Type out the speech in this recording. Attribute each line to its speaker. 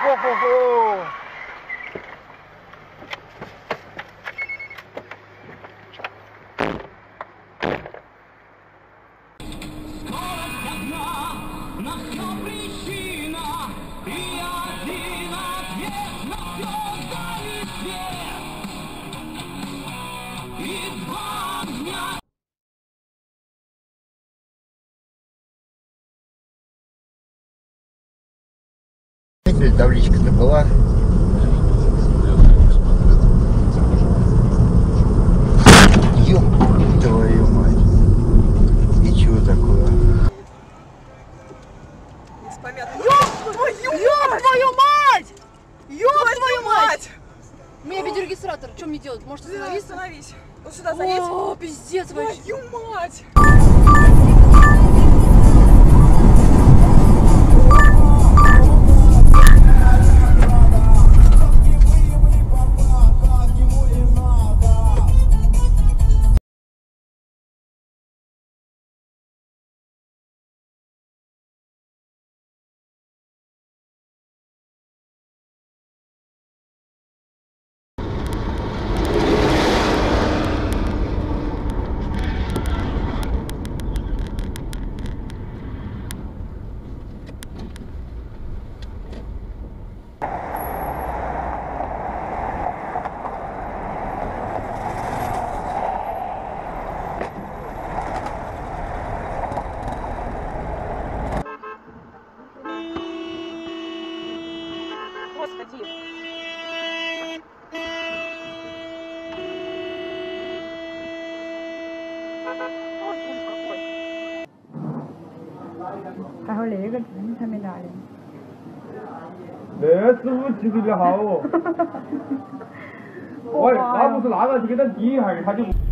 Speaker 1: 吼！Табличка-то была. Ёб твою мать. И чего такое?
Speaker 2: Ёб твою мать! Ёб твою мать! У меня видеорегистратор. Что мне делать? Может остановиться?
Speaker 3: Остановись. Вот сюда залезь.
Speaker 2: О, пиздец вообще.
Speaker 3: Твою мать! Господи!
Speaker 4: 还有那个证还没拿的。
Speaker 1: 那师傅技术比较好哦。喂，他不是那个，就给他滴一下，他就。